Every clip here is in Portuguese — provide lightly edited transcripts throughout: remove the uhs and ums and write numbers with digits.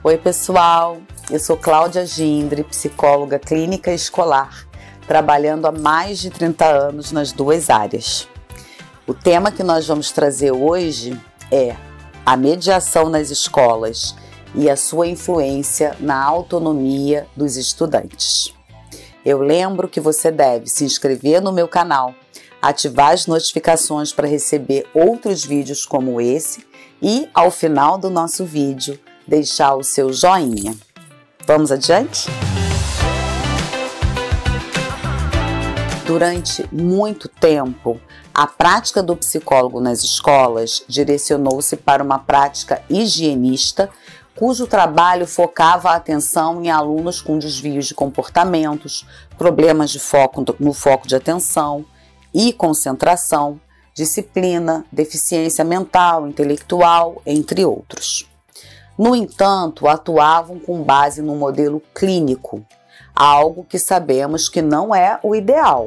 Oi pessoal, eu sou Cláudia Gindre, psicóloga clínica e escolar, trabalhando há mais de 30 anos nas duas áreas. O tema que nós vamos trazer hoje é a mediação nas escolas e a sua influência na autonomia dos estudantes. Eu lembro que você deve se inscrever no meu canal, ativar as notificações para receber outros vídeos como esse e, ao final do nosso vídeo, deixar o seu joinha. Vamos adiante? Durante muito tempo, a prática do psicólogo nas escolas direcionou-se para uma prática higienista, cujo trabalho focava a atenção em alunos com desvios de comportamentos, problemas de foco no foco de atenção e concentração, disciplina, deficiência mental, intelectual, entre outros. No entanto, atuavam com base no modelo clínico, algo que sabemos que não é o ideal.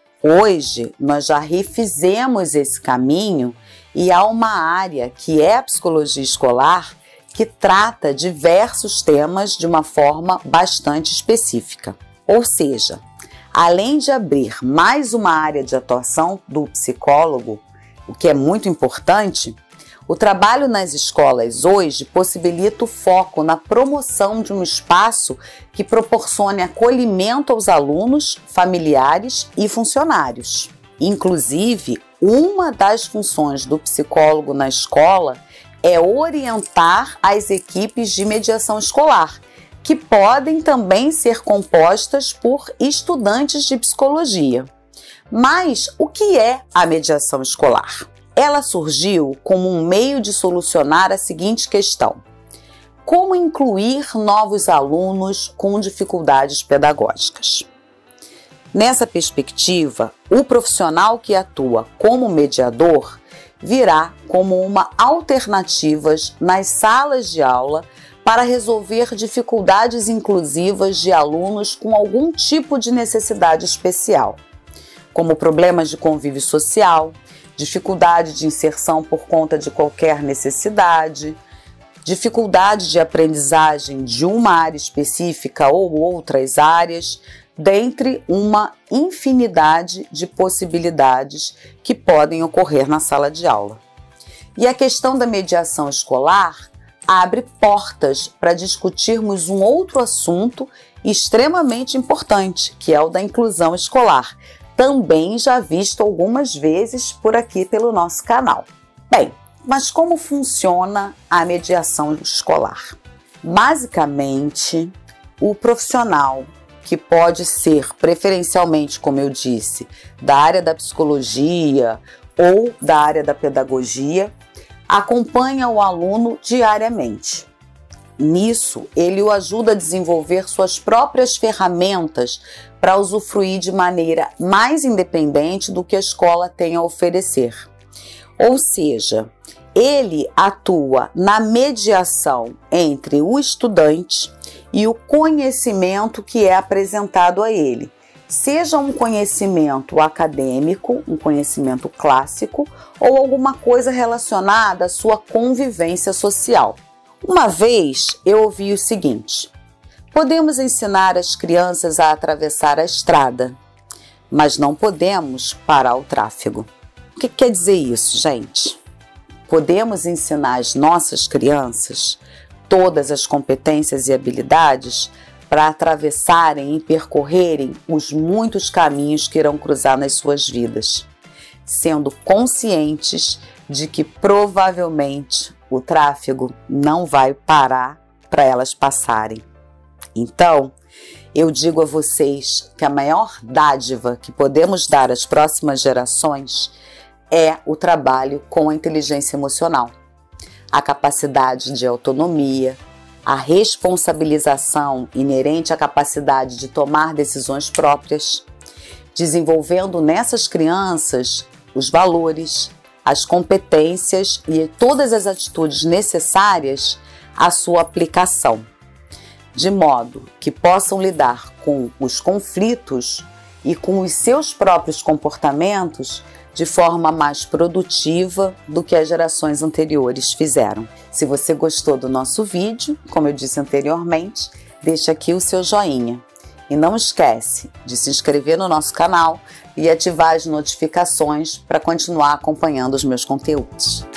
Hoje, nós já refizemos esse caminho e há uma área, que é a psicologia escolar, que trata diversos temas de uma forma bastante específica. Ou seja, além de abrir mais uma área de atuação do psicólogo, o que é muito importante, o trabalho nas escolas hoje possibilita o foco na promoção de um espaço que proporcione acolhimento aos alunos, familiares e funcionários. Inclusive, uma das funções do psicólogo na escola é orientar as equipes de mediação escolar, que podem também ser compostas por estudantes de psicologia. Mas o que é a mediação escolar? Ela surgiu como um meio de solucionar a seguinte questão: como incluir novos alunos com dificuldades pedagógicas? Nessa perspectiva, o profissional que atua como mediador virá como uma alternativa nas salas de aula para resolver dificuldades inclusivas de alunos com algum tipo de necessidade especial, como problemas de convívio social, dificuldade de inserção por conta de qualquer necessidade, dificuldade de aprendizagem de uma área específica ou outras áreas, dentre uma infinidade de possibilidades que podem ocorrer na sala de aula. E a questão da mediação escolar abre portas para discutirmos um outro assunto extremamente importante, que é o da inclusão escolar, também já visto algumas vezes por aqui pelo nosso canal. Bem, mas como funciona a mediação escolar? Basicamente, o profissional, que pode ser preferencialmente, como eu disse, da área da psicologia ou da área da pedagogia, acompanha o aluno diariamente. Nisso, ele o ajuda a desenvolver suas próprias ferramentas para usufruir de maneira mais independente do que a escola tem a oferecer. Ou seja, ele atua na mediação entre o estudante e o conhecimento que é apresentado a ele, seja um conhecimento acadêmico, um conhecimento clássico ou alguma coisa relacionada à sua convivência social. Uma vez eu ouvi o seguinte: podemos ensinar as crianças a atravessar a estrada, mas não podemos parar o tráfego. O que quer dizer isso, gente? Podemos ensinar as nossas crianças todas as competências e habilidades para atravessarem e percorrerem os muitos caminhos que irão cruzar nas suas vidas, sendo conscientes de que provavelmente o tráfego não vai parar para elas passarem. Então, eu digo a vocês que a maior dádiva que podemos dar às próximas gerações é o trabalho com a inteligência emocional, a capacidade de autonomia, a responsabilização inerente à capacidade de tomar decisões próprias, desenvolvendo nessas crianças os valores, as competências e todas as atitudes necessárias à sua aplicação, de modo que possam lidar com os conflitos e com os seus próprios comportamentos de forma mais produtiva do que as gerações anteriores fizeram. Se você gostou do nosso vídeo, como eu disse anteriormente, deixa aqui o seu joinha. E não esquece de se inscrever no nosso canal e ativar as notificações para continuar acompanhando os meus conteúdos.